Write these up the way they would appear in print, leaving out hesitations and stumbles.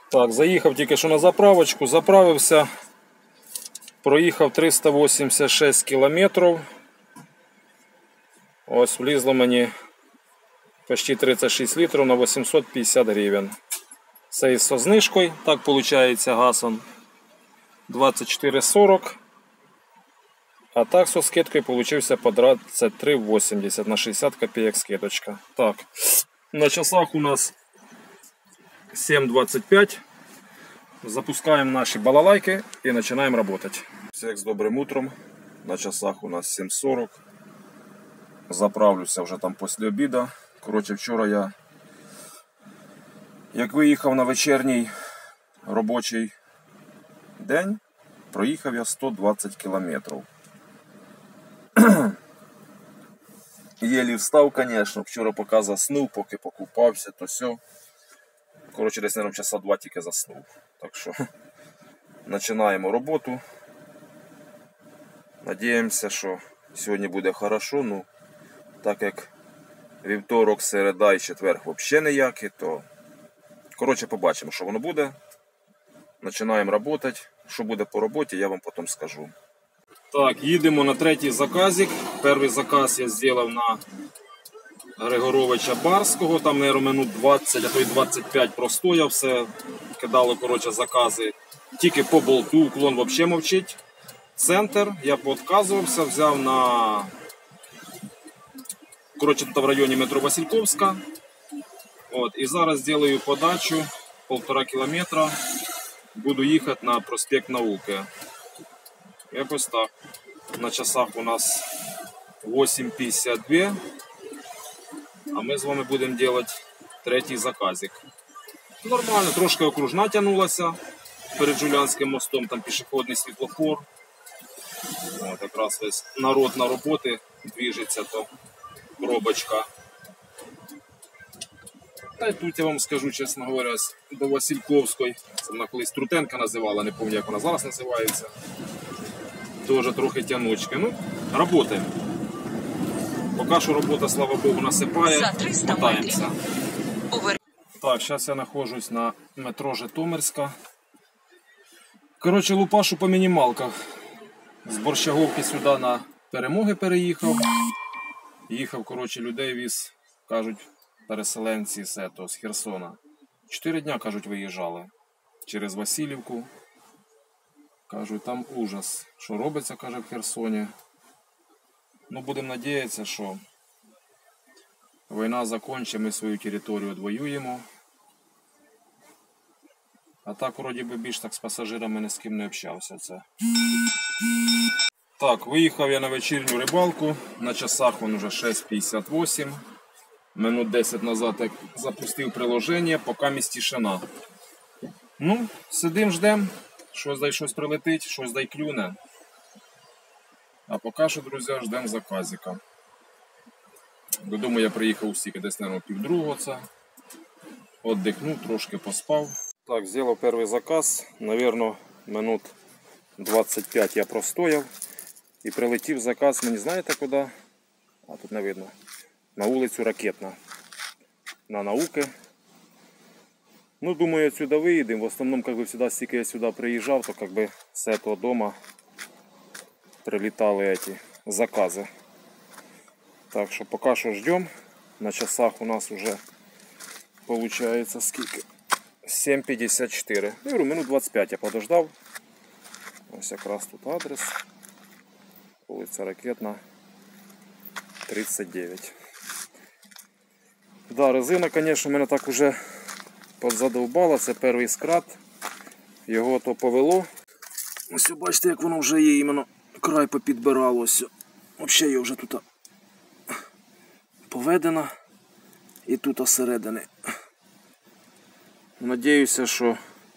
Так, заїхав тільки що на заправочку, заправився, проїхав 386 кілометрів. Ось влізло мені почти 36 літрів на 850 гривень. Це із со знижкою, так виходить газ 24,40. А так со скидкою получився по 23,80 на 60 копеек скидочка. Так, на часах у нас 7:25. Запускаем наши балалайки и начинаем работать. Всех с добрым утром. На часах у нас 7:40. Заправлюся вже там після обіду. Коротше, вчора я, як виїхав на вечірній робочий день, проїхав я 120 кілометрів. Єлі встав, звісно. Вчора поки заснув, поки покупався, то все. Коротше, десь, мабуть, часа 2 тільки заснув. Так що, починаємо роботу. Надіємося, що сьогодні буде хорошо. Ну, так як вівторок, середа і четвер взагалі ніякі, то, коротше, побачимо, що воно буде. Починаємо працювати. Що буде по роботі, я вам потім скажу. Так, їдемо на третій заказик. Перший заказ я зробив на Григоровича Барського, там, мабуть, минут 20, а то й 25 простояв, все кидало, коротше, закази. Тільки по болту, уклон взагалі мовчить. Центр, я поотказувався, взяв на, коротше, тут в районі метро Васильковська. От, і зараз зроблю подачу 1,5 кілометра, буду їхати на проспект Науки. Якось так. На часах у нас 8:52. А ми з вами будемо робити третій заказик. Нормально, трошки окружна тягнулася перед Жулянським мостом, там пішохідний світлофор. От, якраз весь народ на роботи движеться, то пробочка. Та й тут я вам скажу, чесно говоря, до Васильковської. Це вона колись Трутенка називала, не пам'ятаю, як вона зараз називається. Теж трохи тянучки. Ну, працюємо. Поки що робота, слава Богу, насипає, мотаємося. Так, зараз я знаходжусь на метро Житомирська. Коротше, лупашу по мінімалках. З Борщаговки сюди на Перемоги переїхав. Їхав, коротше, людей віз, кажуть, переселенці з Херсона. 4 дня, кажуть, виїжджали через Васильівку. Кажуть, там ужас, що робиться, каже, в Херсоні. Ну, будемо надіятися, що війна закінчить, ми свою територію відвоюємо. А так, вроді би, більш так з пасажирами ні з ким не общався. Це. Так, виїхав я на вечірню рибалку. На часах він вже 6:58. Минут 10 назад я запустив приложення, поки місць тишина. Ну, сидим, ждем. Щось прилетить, щось дай клюне. А поки що, друзі, ждемо заказика. Додому я приїхав стільки десь, мабуть, 1:30. Отдихнув, трошки поспав. Так, зробив перший заказ. Навірно, минут 25 я простояв. І прилетів заказ, мені знаєте куди? А тут не видно. На вулицю Ракетна. На Науки. Ну, думаю, отсюда виїдемо. В основному, как бы, всегда, стільки я сюди приїжджав, то как бы з этого дома прилітали эти закази. Так що поки що ждемо. На часах у нас вже получается скільки? 7:54. Ну, минут 25 я подождав. Ось якраз тут адрес. Вулиця Ракетна, 39. Да, резина, звісно, мене так уже подзадовбала. Це перший скрат. Його то повело. Ось бачите, як воно вже є, іменно край попідбиралося. Взагалі я вже тут поведена. І тут осередини. Надіюся, що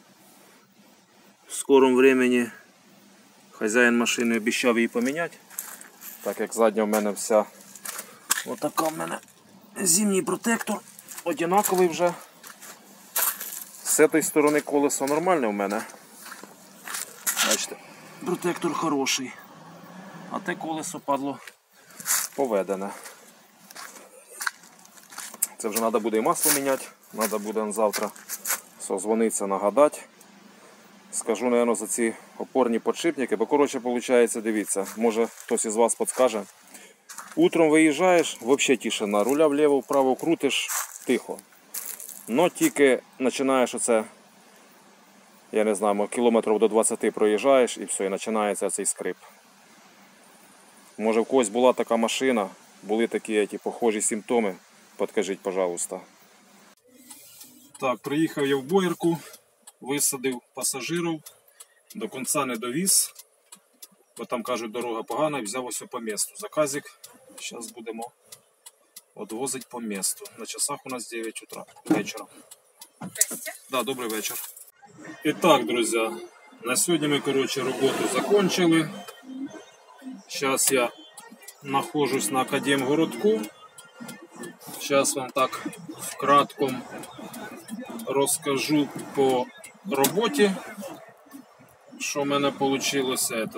в скорому времени хазяїн машини обіцяв її поміняти. Так як задня в мене вся отака в мене зимній протектор. Однаковий вже. З цієї сторони колесо нормальне в мене. Бачите, протектор хороший. А те колесо, падло, поведене. Це вже треба буде і масло міняти. Треба буде завтра з созвонитися, нагадати. Скажу, мабуть, за ці опорні подшипники, бо, коротше, виходить, дивіться, може хтось із вас підскаже. Утром виїжджаєш, взагалі тишина, руля вліво-вправо крутиш, тихо. Но тільки починаєш оце, я не знаю, кілометрів до 20 проїжджаєш і все, і починається цей скрип. Може в когось була така машина, були такі похожі симптоми, підкажіть, пожалуйста. Так, приїхав я в Боярку, висадив пасажирів, до кінця не довіз, бо там, кажуть, дорога погана, і взяв ось по місту заказик. Зараз будемо відвозити по місту. На часах у нас 9 утра, вечора. Да, добрий вечір. І так, друзі, на сьогодні ми, коротше, роботу закончили. Зараз я знаходжусь на Академгородку. Зараз вам так вкратко розкажу по роботі, що в мене вийшло,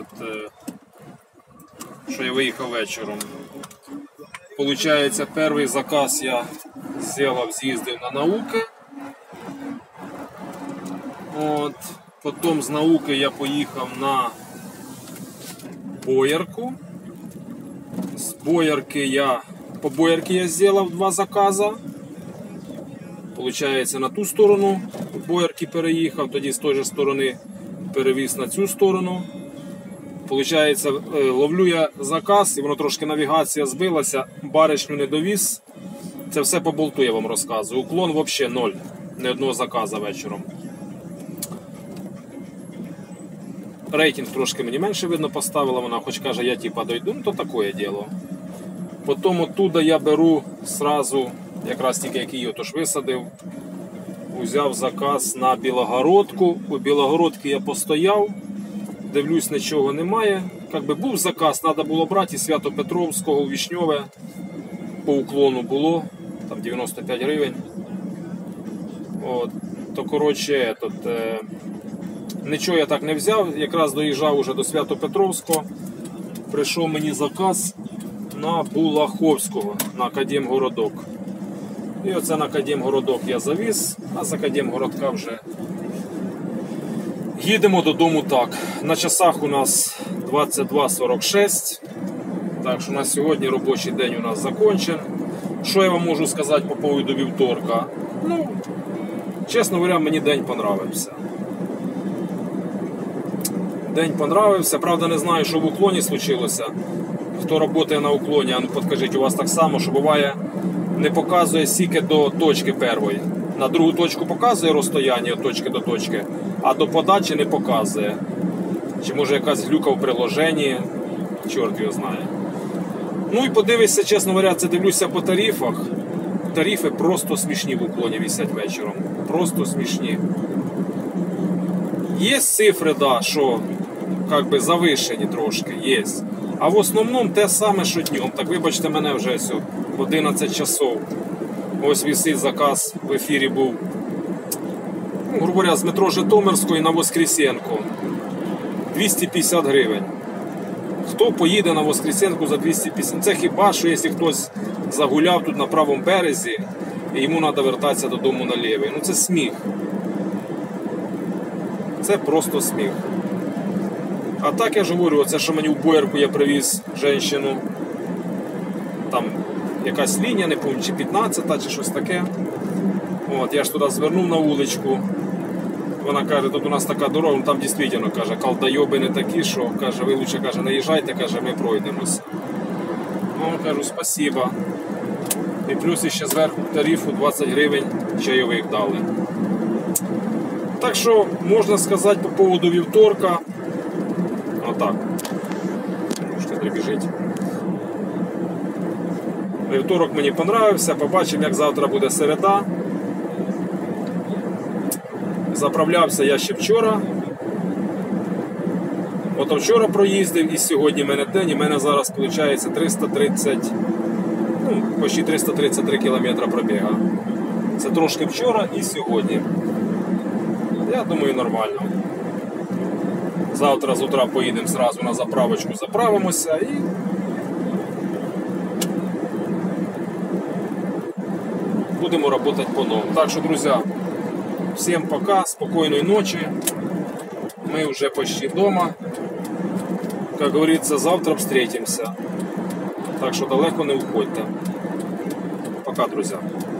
що я виїхав вечором. Получається, перший заказ я з'їздив на науки. От. Потім з науки я поїхав на Боярку. З Боярки по Боярки я зробив 2 закази. Получається, на ту сторону Боярки переїхав, тоді з тої ж сторони перевіз на цю сторону. Получається, ловлю я заказ, і воно трошки навігація збилася, баришню не довіз. Це все по болту я вам розказую. Уклон взагалі 0, ні одного заказу вечором. Рейтинг трошки мені менше, видно, поставила вона, хоч каже, я типа дойду, ну то таке діло. Потім оттуда я беру сразу, якраз тільки як її отож висадив, взяв заказ на Білогородку. У Білогородці я постояв, дивлюсь, нічого немає. Якби був заказ, треба було брати із Свято-Петровського у Вишньове, по уклону було, там 95 гривень. От. То, коротше, нічого я так не взяв, якраз доїжджав уже до Свято-Петровського, прийшов мені заказ на Булаховського, на Академгородок. І оце на Академгородок я завіз, а з Академгородка вже їдемо додому так. На часах у нас 22:46, так що на сьогодні робочий день у нас закінчен. Що я вам можу сказати по поводу вівторка? Ну, чесно говоря, мені день понравився. День понравився, правда не знаю, що в уклоні случилося. Хто працює на уклоні, а ну підкажіть, у вас так само, що буває, не показує стільки до точки першої. На другу точку показує розстояння від точки до точки, а до подачі не показує. Чи може якась глюка в приложенні, чорт його знає. Ну і подивися, чесно говоря, це дивлюся по тарифах. Тарифи просто смішні в уклоні висять вечором. Просто смішні. Є цифри, да, що би завишені трошки, є. А в основному те саме, що днем. Так вибачте мене, вже 11 часов. Ось висить заказ, в ефірі був, ну, грубо говоря, з метро Житомирської на Воскресенку. 250 гривень. Хто поїде на Воскресенку за 250? Це хіба, що якщо хтось загуляв тут на правому березі, і йому треба вертатися додому на лівий. Ну це сміх. Це просто сміх. А так я ж говорю, оце, що мені в Боярку я привіз жінку, там якась лінія, не пам'ятаю, чи 15-та, чи щось таке. От, я ж туди звернув на вуличку. Вона каже, тут у нас така дорога, там дійсно, каже, колдойоби не такі, що, каже, ви лучше, каже, наїжджайте, каже, ми пройдемось. Ну, кажу, спасибо. І плюс ще зверху тарифу 20 гривень чайових дали. Так що, можна сказати по поводу вівторка, отак, можете прибіжити. Вівторок мені понравився, побачимо, як завтра буде середа. Заправлявся я ще вчора. Ото вчора проїздив і сьогодні в мене день, і в мене зараз виходить 330, ну, почти 333 кілометри пробіга. Це трошки вчора і сьогодні. Я думаю, нормально. Завтра з утра поїдемо зразу на заправочку, заправимося і будемо працювати по-новому. Так що, друзі, Всем пока, спокойной ночи. Мы уже почти дома. Как говорится, завтра встретимся. Так что далеко не уходьте. Пока, друзья.